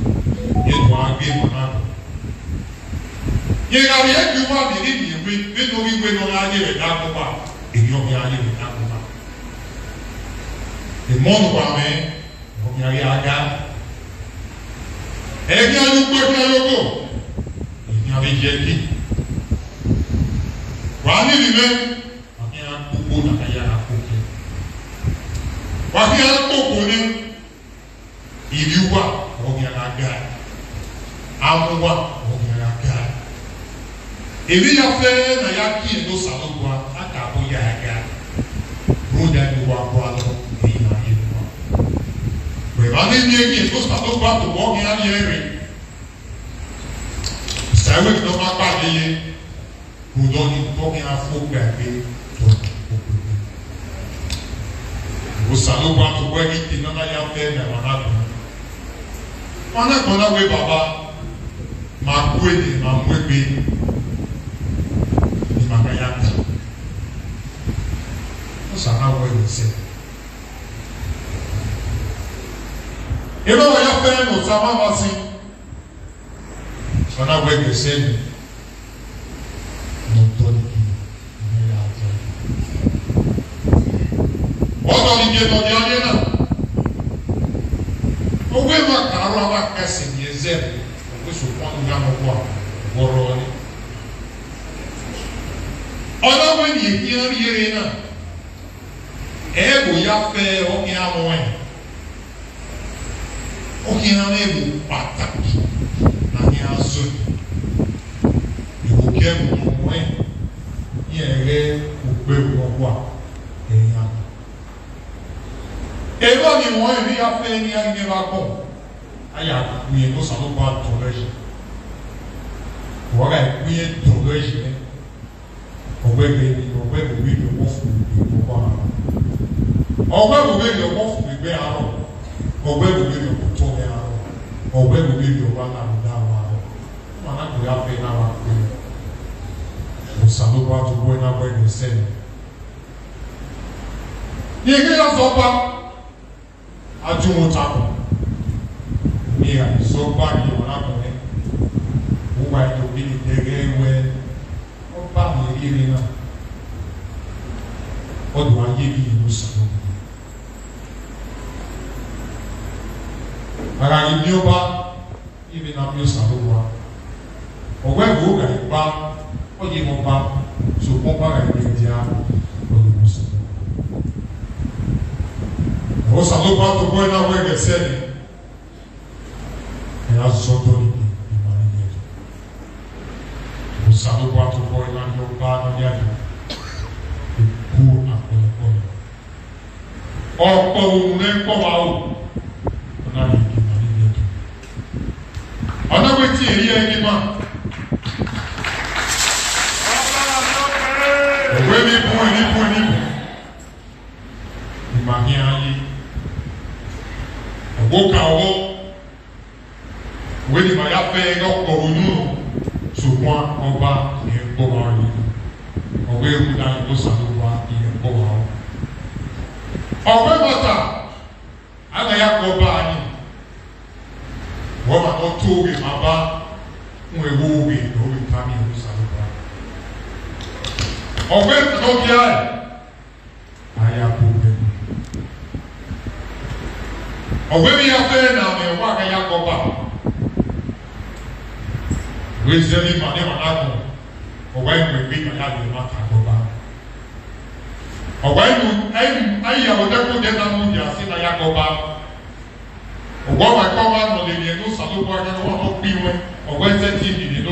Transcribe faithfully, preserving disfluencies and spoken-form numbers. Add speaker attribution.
Speaker 1: ye do agbe mana ye ga ye ju wa bi ni bi we we no wi we no ga ye re da ko ba e yo ga ye re da ko ba e mo no ba me o mi ari aga e bi alu ko ki alu ko e ni abi je ki wa ni bi me o ki a ko ko na ka ya na ko ki wa ki a ko ko ni ibi wa o ki na ga amu wa o ki na ga ebi ya fe na ya ki no salo gwa aka bo ya ga roda ni wa gwa lo e na ye wa we ba ni ni ki no salo gwa to bo ya ni ere sa we no ma pa de ye ku do ni bo ya fo gba pe to o salo gwa to bo ki ti na ya fe na wa na ko ona ko na we baba ma ku e ma mu e Makayaka. What's our way to say? You know what your friend was about saying? So now way to say, no, don't what are you getting on the other? Oh, we're not a casting, yes, which will want to have a war. Ọlọ́ wọ́n yìí kí ẹ yẹrẹ náà ẹ bò ya fẹ́ ọkẹ́ àwọn ẹ̀ ọkẹ́ àwọn ẹ̀ bò pàtàkì nàní azọ ìwò kẹ́ ẹ̀ bò ọmọ ẹ̀ ní ẹ̀rẹ́ ògbé ọkọ̀ ẹ̀yìn àná. Èló ni wọ́n ẹ̀rí ya fẹ́ ní ayé bá bọ̀ ayé àkùnye ló sàn ló bá dọ̀rọ̀ yìí wọ́n ká ẹ̀kúnyé dọ̀rọ̀ yìí ọgbẹ́ bẹ́ẹ̀ ọgbẹ́ bẹ́ẹ̀ ni ọwọ́ fún ìgbẹ́ ọkọ àrùn ọgbẹ́ bẹ́ẹ̀ ni ọwọ́ fún ìgbẹ́ àrùn ọgbẹ́ bẹ́ẹ̀ ni ọkọ tó ní àrùn ọgbẹ́ bẹ́ẹ̀ ni ọwọ́ àrùn dá àwọn àrùn wọn àná kò yá fẹ́ náà wà pé ọ̀sàlùbọ̀ àtúgbò ẹ̀ náà bọ̀ ẹ̀ ní sẹ́yìn. ní ìgbé yà sọ bá adúmọ̀ takò ní àìsọ bá ní ọ̀nà kọ̀ọ̀ẹ́ wọ́n wá ẹ̀ tóbi ní tẹ̀gẹ́ wẹ́ ba mi yiri na o do aye bi no sanu ara yi mi o ba ibi na mi o sanu wa o we go ga ba o ye mo ba so mo ba ga ni dia o do mo sanu o sanu ba to bo na we ga se ni e a so to ni Salo kwa to boy na yo ba na ya ni ku akọ ko ọ̀pọ̀ ohun le ko wa o na ni ki na ni ni ona we ti eri eni ma we mi bu ni bu ni ni ma ni ayi o ka o we ni ma ya fe go ko onu ṣùgbọ́n ọba ní ẹ̀kọ́ wa rí ọ̀wé ìwúdà ló ṣàlùwà ní ẹ̀kọ́ wa rí. ọ̀wé bàtà àgbàyà kọ́ bá a ní wọ́n máa tó tó òwe máa bá ń ewu òwe lórí tàbí ìlú ṣàlùwà. ọ̀wé ìtọ́jú ẹ̀ àyà kò bẹ̀rẹ̀. ọ̀wé mi yà fẹ́ nà mí ẹ̀wọ́ àgbàyà kọ́ bá a. Wezeli mane manako owa iwe bi na ya ma ka ko ba owa iwe ai ai ya o de ko de na mu ya si na ya ko ba owa ma ko ba no de ni no salo ko ga no ho bi we owa se ti ni